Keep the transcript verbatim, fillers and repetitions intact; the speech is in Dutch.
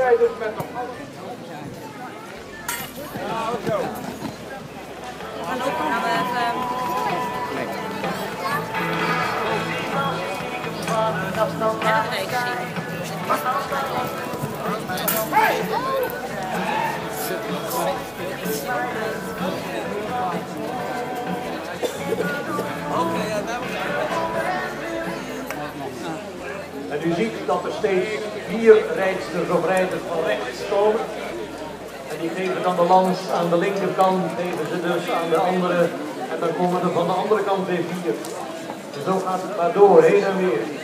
rijders met nog alles. Ja, zo. We gaan ook gaan we even... Ja, dat race zien. En u ziet dat er steeds vier rijdsters of rijders van rechts komen. En die geven dan de lans aan de linkerkant, geven ze dus aan de andere. En dan komen er van de andere kant weer vier. En zo gaat het maar door, heen en weer.